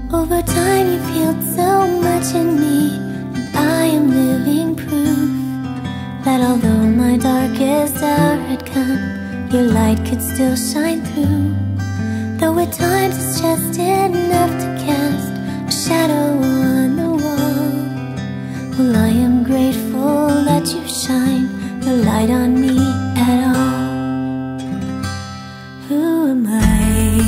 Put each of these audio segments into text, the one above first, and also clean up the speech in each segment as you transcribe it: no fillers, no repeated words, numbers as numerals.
Over time you felt so much in me, and I am living proof that although my darkest hour had come, your light could still shine through. Though at times it's just enough to cast a shadow on the wall, well, I am grateful that you shine your light on me at all. Who am I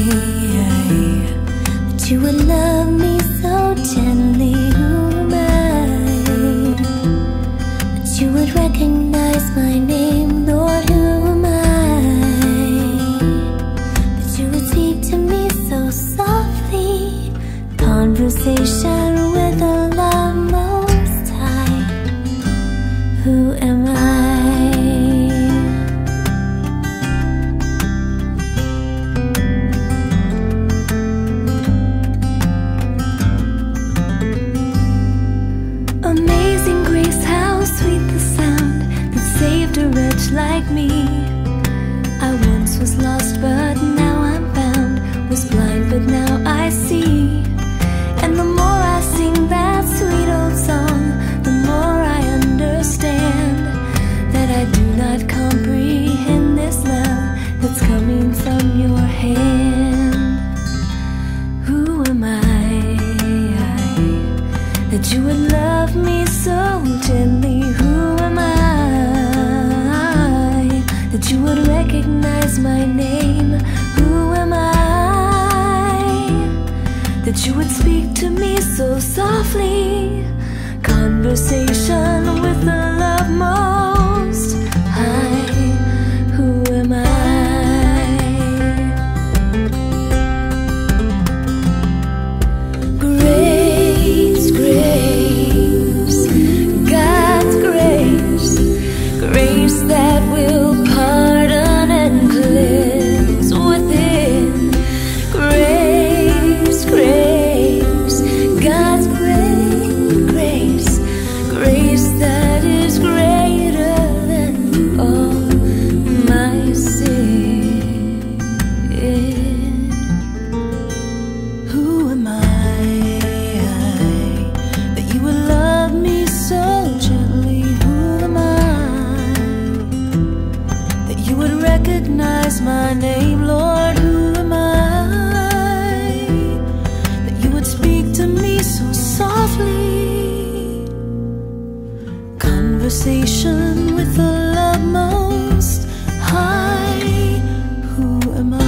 that you would love me so gently? Who am I that you would recognize my name? Lord, who am I that you would speak to me so softly? Conversation with the love most high. Who am I? Amazing grace, how sweet the sound that saved a wretch like me. I once was lost, but now I'm found, was blind, but now I see. And the more I sing that sweet old song, the more I understand that I do not comprehend this love that's coming from your hand. Who am I that you would love me so gently? Who am I that you would recognize my name? Who am I that you would speak to me so softly? Conversation with the love most high. Who am I? Grace, grace, God's grace, grace that will pardon and cleanse within. Grace, grace, God's grace, grace that is greater than all my sin. Who am I that you would love me so gently? Who am I that you would recognize my name? Lord, who am I that you would speak to me so softly? Conversation with the love most high. Who am I?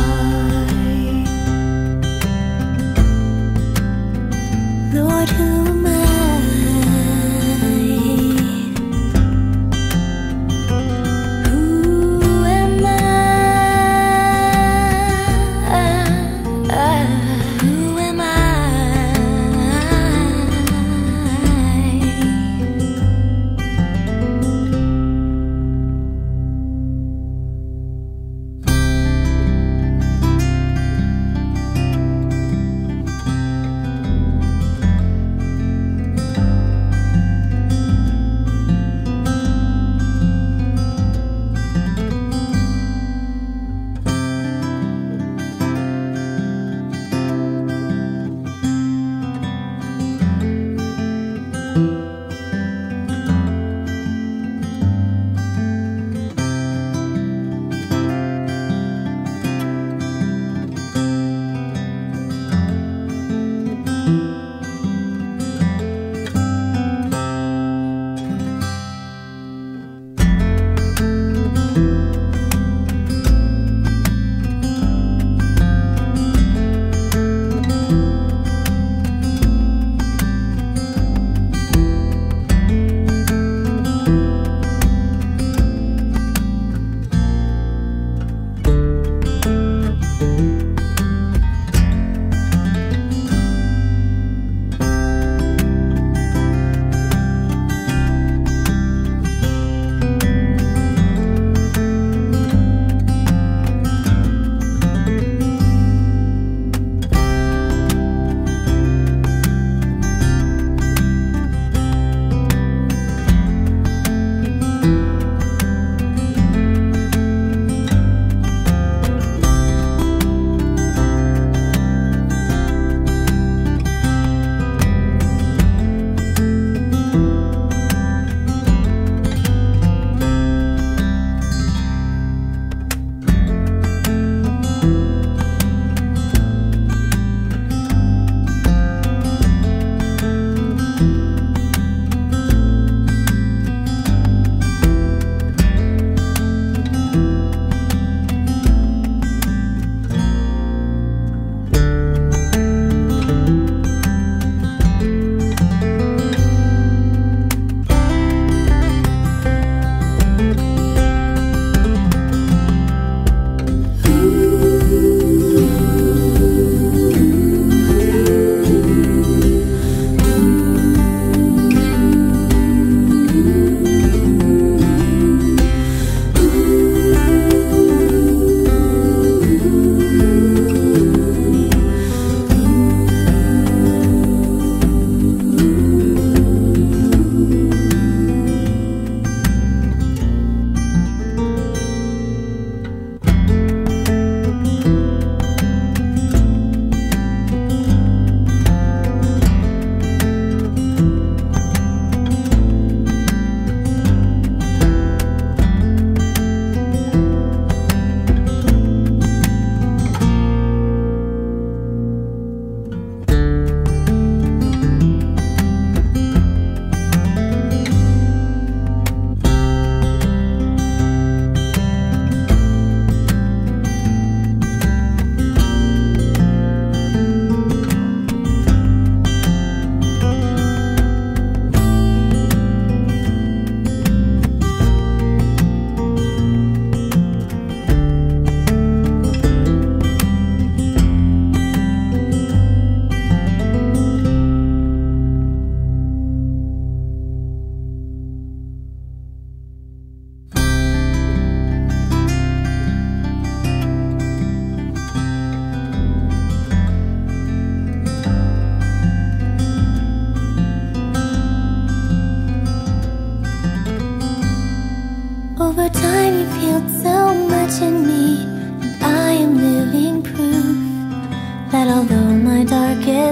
Lord, who am I? Who am I? Who am I?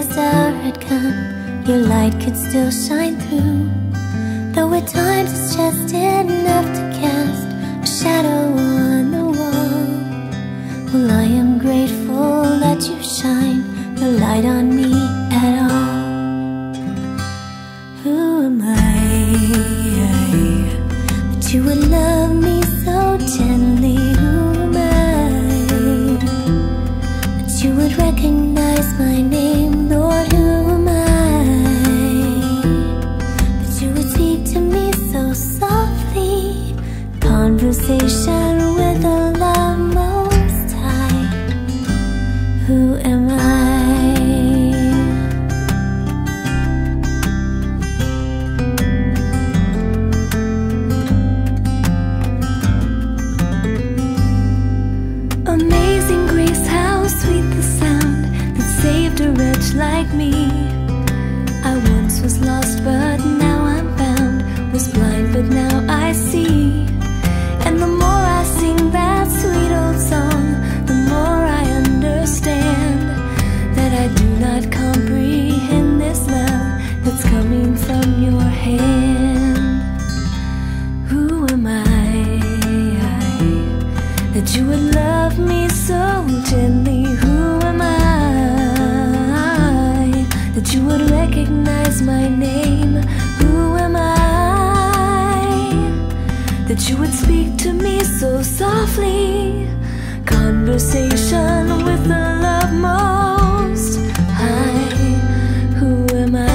darkest hour had come, your light could still shine through. Though at times it's just enough to cast a shadow on the wall. Well, I am grateful that you shine the light on me at all. Who am I that you would love me so gently? Who am I that you would recognize my name? Lord, who am I that you would speak to me so softly? Conversation with the love most high. Who am I? Amazing grace, how sweet the sound that saved a wretch like me. I once was lost, but now I'm found, was blind, but now I see. And the more I sing that sweet old song, the more I understand that I do not comprehend this love that's coming from your hand. Who am I that you would love me so gently? Who am I that you would recognize my name? Who am I that you would speak to me so softly? Conversation with the love most high. Who am I?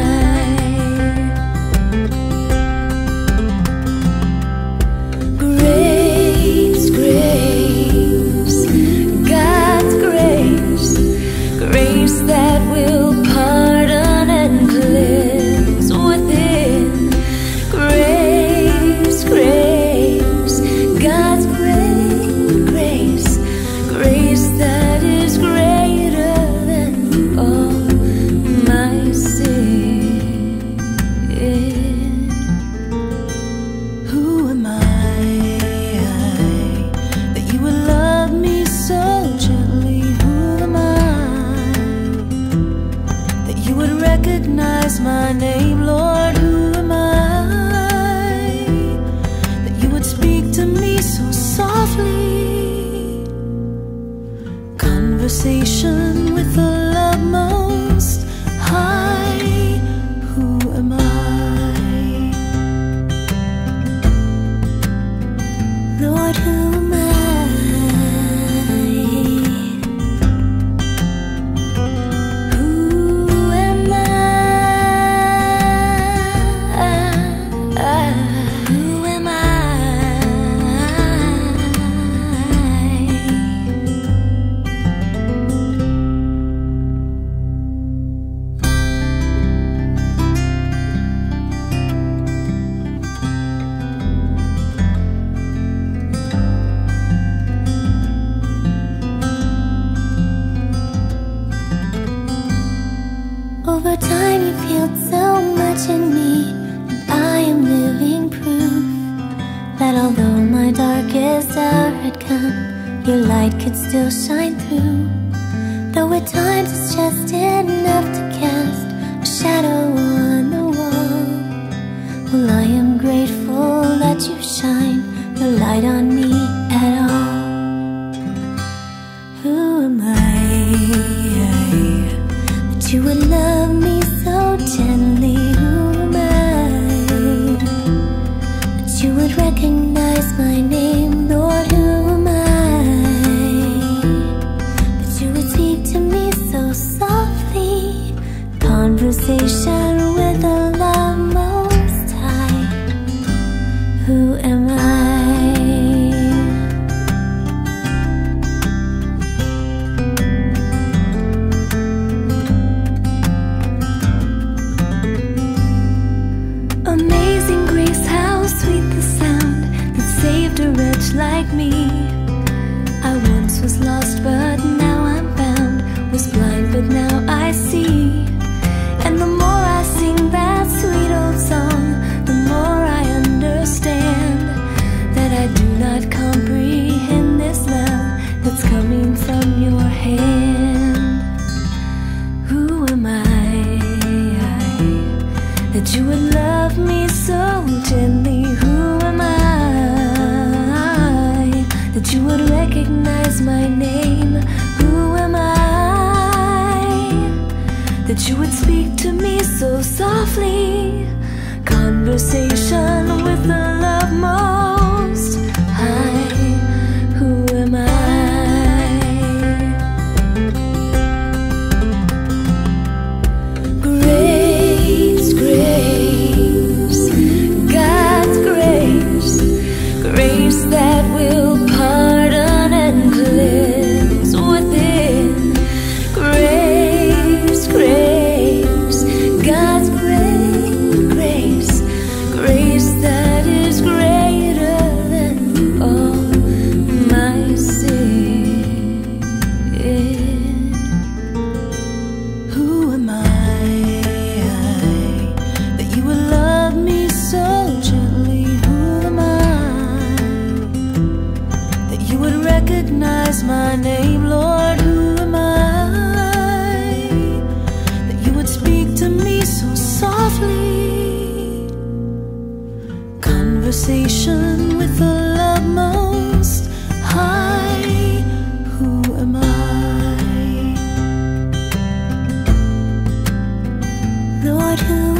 Grace, grace, God's grace, grace that will pardon and cleanse within. Grace, grace, God's grace, grace that is greater than all my sin. Who am I that you would love me so gently? Who am I that you would recognize my name? Lord, who am I that you would speak to me so softly? Conversation with the love most high. Who am I? Lord, who am I? Who am I? Who am I? Over time you feel so much in me, and I am living proof that although my darkest hour had come, your light could still shine through. Though at times it's just enough to cast a shadow on the wall. Well, I am grateful that you shine the light on me at all. Who am I that you would love me so gently? Who am I that you would recognize my name? Lord, who am I that you would speak to me so softly? Conversation with the love most high. Who am I? Amazing grace, how sweet the sound that saved a wretch like me. I once was lost, but now I'm found, was blind, but now I see. And the more I that you would love me so gently. Who am I that you would recognize my name? Who am I that you would speak to me so softly? Conversation with the love most high. Who am I? Grace, grace, God's grace, grace that will pardon and cleanse within. Grace, grace, God's grace, grace that is greater than all my sin. Who am I that you would love me so gently? Who am I that you would recognize my name, Lord? Who am I that you would speak to me so softly? Conversation with the love most high. Who am I? Lord, who